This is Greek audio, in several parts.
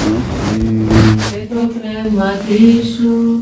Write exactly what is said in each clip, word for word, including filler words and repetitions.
και το πνεύμα σου.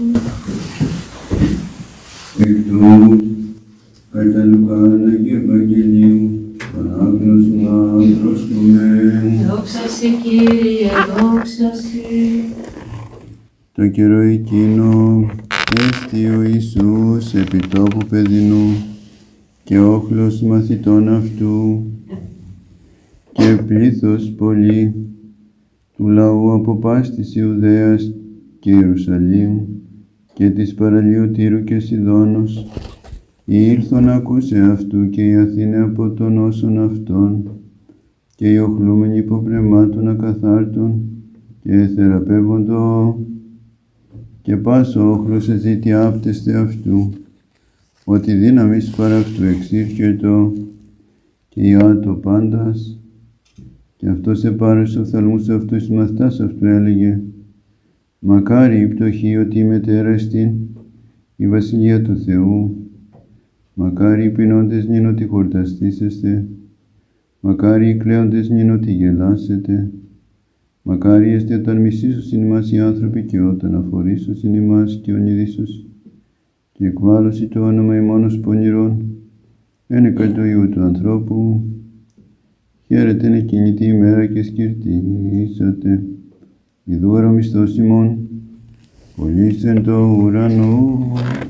Εκ του κατά Λουκάνα και Ευαγγελίου, Πανάγνωσμα προσκομμέν. Δόξα σε Κύριε, δόξα σε. Το καιρό εκείνο έστη ο Ιησούς επί τόπου παιδινού και όχλος μαθητών αυτού και πλήθος πολύ του λαού από πάσης της Ιουδαίας και Ιερουσαλήμ και της παραλίου Τύρου και Σιδώνος ήλθον ακούσε αυτού και η Αθήνα από τον όσων αυτών και οι οχλούμενοι υποπνευμάτων ακαθάρτων και θεραπεύοντο και πάσο όχλος εζήτη άπτεσθε αυτού ότι δύναμις παρά αυτού εξήρχετο και ιάτο πάντας και αυτός επάρεσε οφθαλμούς αυτού εις μαθητάς αυτού έλεγε μακάρι η πτωχή ότι η μετέρα εστίν η βασιλεία του Θεού, μακάρι οι πεινώντες νυν ότι χορταστήσεστε, μακάρι οι κλαίοντες νυν ότι γελάσετε, μακάρι εστε όταν μισήσωσιν ημάς οι άνθρωποι και όταν αφορήσωσιν ημάς και ονειδήσωσιν και εκβάλλωση το όνομα ημώνος πονηρών, ένεκα το Υιού του ανθρώπου, χαίρετε εκείνη τη ημέρα και σκυρτήσατε, ιδούαρο μισθός ημών, πολύς εν το ουρανό.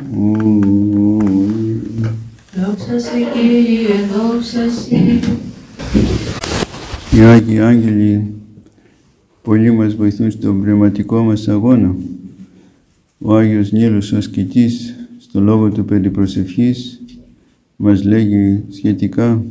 Δόξα σε Κύριε, δόξα σε. Οι Άγιοι Άγγελοι πολλοί μας βοηθούν στον πνευματικό μας αγώνα. Ο Άγιος Νίλος ο ασκητής στο λόγο του περί προσευχής μας λέγει σχετικά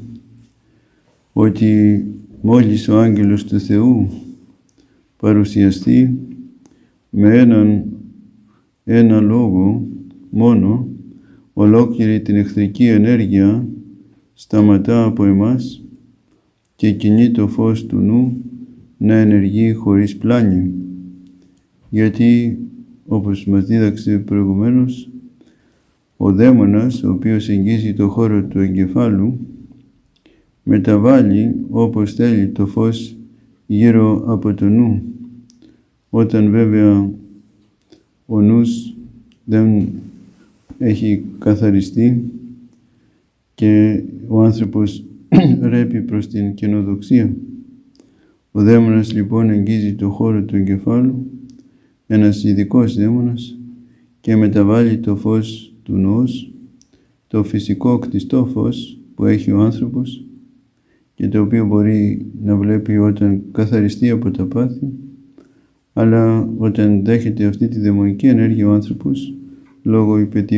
ότι μόλις ο άγγελος του Θεού παρουσιαστεί με έναν ένα λόγο μόνο, ολόκληρη την εχθρική ενέργεια σταματά από εμάς και κινεί το φως του νου να ενεργεί χωρίς πλάνη. Γιατί, όπως μας δίδαξε προηγουμένως, ο δαίμονας, ο οποίος εγγίζει το χώρο του εγκεφάλου, μεταβάλλει όπως θέλει το φως γύρω από το νου. Όταν βέβαια ο νους δεν έχει καθαριστεί και ο άνθρωπος ρέπει προς την καινοδοξία. Ο δαίμονας λοιπόν εγγίζει το χώρο του εγκεφάλου, ένας ειδικός δαίμονας, και μεταβάλλει το φως του νους, το φυσικό κτιστό φως που έχει ο άνθρωπος και το οποίο μπορεί να βλέπει όταν καθαριστεί από τα πάθη, αλλά όταν δέχεται αυτή τη δαιμονική ενέργεια ο άνθρωπος, λόγω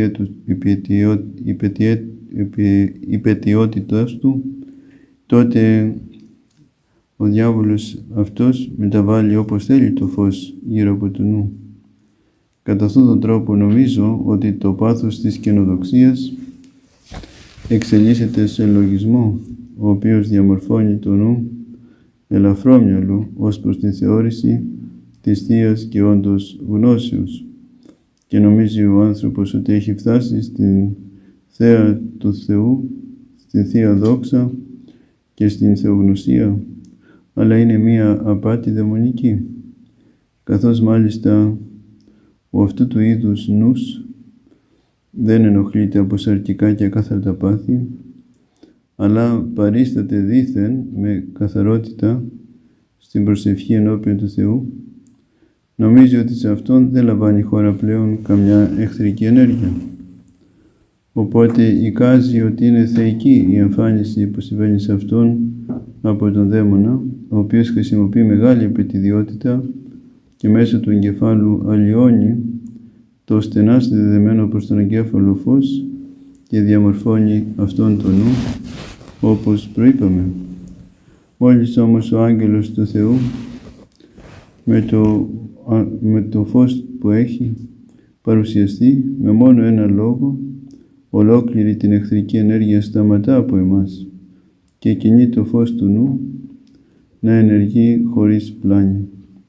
υπαιτιότητας του, τότε ο διάβολος αυτός μεταβάλλει όπως θέλει το φως γύρω από το νου. Κατά αυτόν τον τρόπο νομίζω ότι το πάθος της καινοδοξίας εξελίσσεται σε λογισμό, ο οποίος διαμορφώνει το νου ελαφρόμυαλο ως προς την θεώρηση της θείας και όντως γνώσεως και νομίζει ο άνθρωπος ότι έχει φτάσει στην θέα του Θεού, στην θεία δόξα και στην θεογνωσία, αλλά είναι μία απάτη δαιμονική, καθώς μάλιστα ο αυτού του είδους νους δεν ενοχλείται από σαρκικά και ακάθαρτα πάθη, αλλά παρίσταται δήθεν με καθαρότητα στην προσευχή ενώπιον του Θεού, νομίζει ότι σε αυτόν δεν λαμβάνει χώρα πλέον καμιά εχθρική ενέργεια. Οπότε εικάζει ότι είναι θεϊκή η εμφάνιση που συμβαίνει σε αυτόν από τον δαίμονα, ο οποίος χρησιμοποιεί μεγάλη επιτιδιότητα και μέσω του εγκεφάλου αλλοιώνει το στενά συνδεδεμένο προς τον εγκέφαλο φως και διαμορφώνει αυτόν τον νου, όπως προείπαμε. Μόλις όμως ο άγγελος του Θεού με το, με το φως που έχει παρουσιαστεί με μόνο ένα λόγο, ολόκληρη την εχθρική ενέργεια σταματά από εμάς και κινεί το φως του νου να ενεργεί χωρίς πλάνη.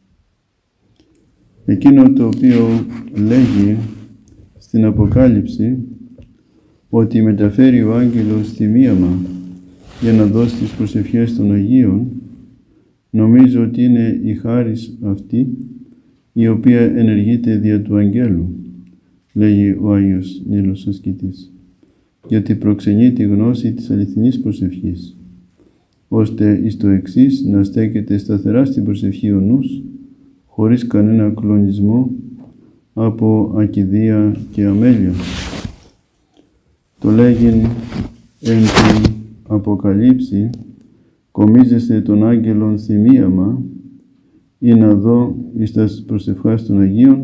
Εκείνο το οποίο λέγει στην Αποκάλυψη ότι μεταφέρει ο άγγελος θυμίαμα για να δώσει τις προσευχές των Αγίων, Νομίζω ότι είναι η χάρις αυτή η οποία ενεργείται δια του αγγέλου, λέγει ο Άγιος Νείλος Ασκητής, γιατί προξενεί τη γνώση της αληθινής προσευχής, ώστε εις το εξής να στέκεται σταθερά στην προσευχή ο νους, χωρίς κανένα κλονισμό από ακηδία και αμέλεια. Το λέγειν εν την Αποκαλύψη, κομίζεστε τον άγγελον θυμίαμα, ή να δω εις τας προσευχάς των Αγίων,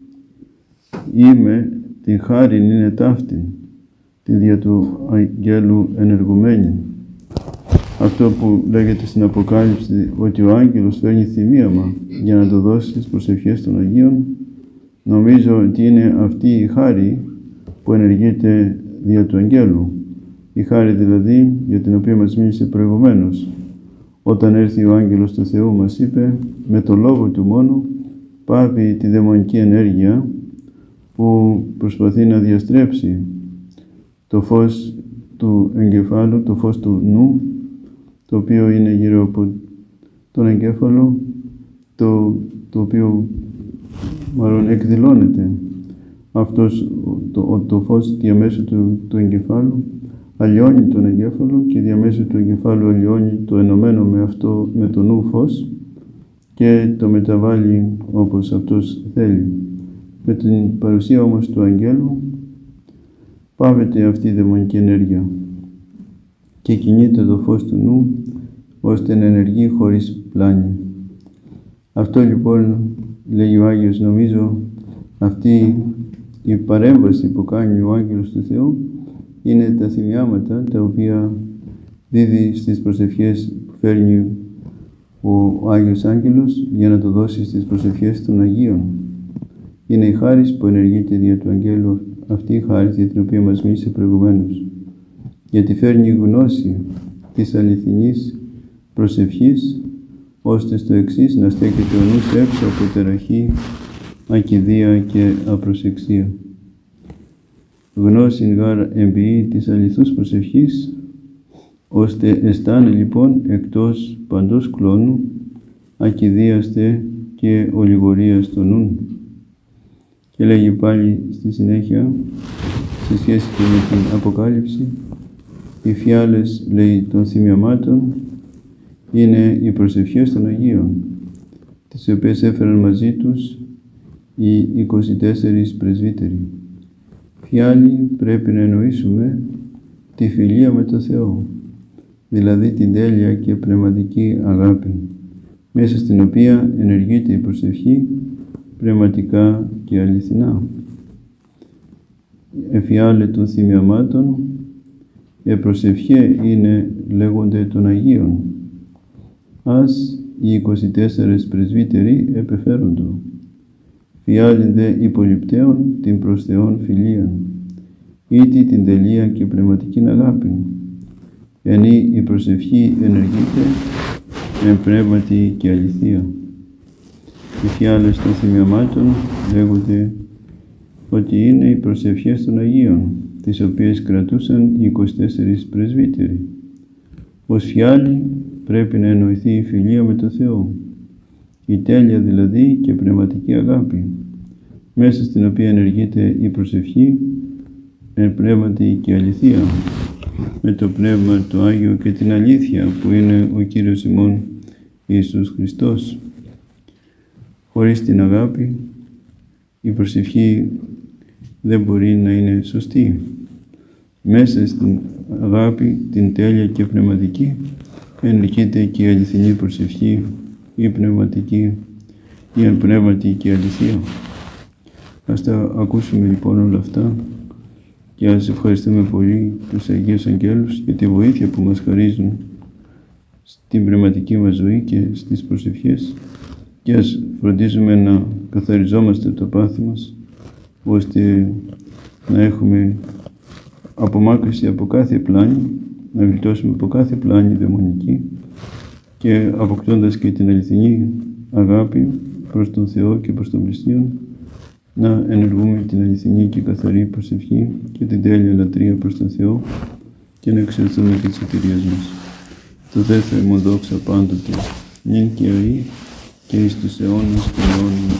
είμαι την χάριν είναι ταύτην, τη δια του αγγέλου ενεργουμένη. Αυτό που λέγεται στην Αποκάλυψη, ότι ο άγγελος φέρνει θυμίαμα για να το δώσει στις προσευχές των Αγίων, νομίζω ότι είναι αυτή η χάρη που ενεργείται δια του αγγέλου. Η χάρη δηλαδή για την οποία μας μίλησε προηγουμένως. Όταν έρθει ο άγγελος του Θεού μας είπε, με το λόγο του μόνο πάβει τη δαιμονική ενέργεια που προσπαθεί να διαστρέψει το φως του εγκεφάλου, το φως του νου, το οποίο είναι γύρω από τον εγκέφαλο, το, το οποίο μάλλον εκδηλώνεται αυτός το, το φως διαμέσου του, του εγκεφάλου, αλλοιώνει τον εγκέφαλο και διαμέσου του εγκεφάλου αλλοιώνει το ενωμένο με αυτό, με το νου φως και το μεταβάλλει όπως αυτός θέλει. Με την παρουσία όμως του αγγέλου πάβεται αυτή η δαιμονική ενέργεια και κινείται το φως του νου ώστε να ενεργεί χωρίς πλάνη. Αυτό λοιπόν, λέγει ο Άγιος, νομίζω αυτή η παρέμβαση που κάνει ο άγγελος του Θεού είναι τα θυμιάματα τα οποία δίδει στις προσευχές που φέρνει ο Άγιος Άγγελος για να το δώσει στις προσευχές των Αγίων. Είναι η χάρις που ενεργείται δια του Αγγέλου, αυτή η χάρις για την οποία μας μίλησε προηγουμένως. Γιατί φέρνει γνώση της αληθινής προσευχής, ώστε στο εξής να στέκεται ο νους έξω από τεραχή, ακηδία και απροσεξία. Γνώσιν γάρ εμπειή της αληθούς προσευχής, ώστε αισθάνε λοιπόν εκτός παντός κλόνου, ακηδίαστε και ολιγορίας των νουν. Και λέγει πάλι στη συνέχεια, σε σχέση και με την Αποκάλυψη, οι φιάλες, λέει, των θυμιαμάτων είναι οι προσευχές των Αγίων, τις οποίες έφεραν μαζί τους οι είκοσι τέσσερις πρεσβύτεροι. Φιάλη πρέπει να εννοήσουμε τη φιλία με το Θεό, δηλαδή την τέλεια και πνευματική αγάπη, μέσα στην οποία ενεργείται η προσευχή πνευματικά και αληθινά. Εφιάλε των θυμιαμάτων, επροσευχέ είναι λέγονται των Αγίων, ας οι είκοσι τέσσερις πρεσβύτεροι επεφέροντο. Φιάλην δε υπολοιπταίων την προς Θεόν φιλίαν, ήτι την τελεία και πνευματική αγάπη, ενή η προσευχή ενεργείται με πνεύματι και αληθεία. Οι φιάλες των θυμιαμάτων λέγονται ότι είναι οι προσευχές των Αγίων, τις οποίες κρατούσαν οι είκοσι τέσσερις πρεσβύτεροι. Ως φιάλη πρέπει να εννοηθεί η φιλία με το Θεό, η τέλεια δηλαδή και πνευματική αγάπη, μέσα στην οποία ενεργείται η προσευχή εν πνεύματι και αληθεία, με το Πνεύμα το Άγιο και την αλήθεια που είναι ο Κύριος ημών Ιησούς Χριστός. Χωρίς την αγάπη η προσευχή δεν μπορεί να είναι σωστή. Μέσα στην αγάπη, την τέλεια και πνευματική, ενεργείται και η αληθινή προσευχή, η πνευματική, η εν πνεύματι και αληθεία. Ας τα ακούσουμε λοιπόν όλα αυτά και ας ευχαριστούμε πολύ τους Αγίους Αγγέλους για τη βοήθεια που μας χαρίζουν στην πνευματική μας ζωή και στις προσευχές, και ας φροντίζουμε να καθαριζόμαστε το πάθη μας, ώστε να έχουμε απομάκρυση από κάθε πλάνη, να γλιτώσουμε από κάθε πλάνη δαιμονική και αποκτώντας και την αληθινή αγάπη προς τον Θεό και προς τον πλησίον, να ενεργούμε την αληθινή και καθαρή προσευχή και την τέλεια λατρεία προς τον Θεό και να εξελθούμε και τις σωτηρίες μας. Το δε Θεό μου δόξα πάντοτε, νυν και αεί, και εις τους αιώνας των αιώνων.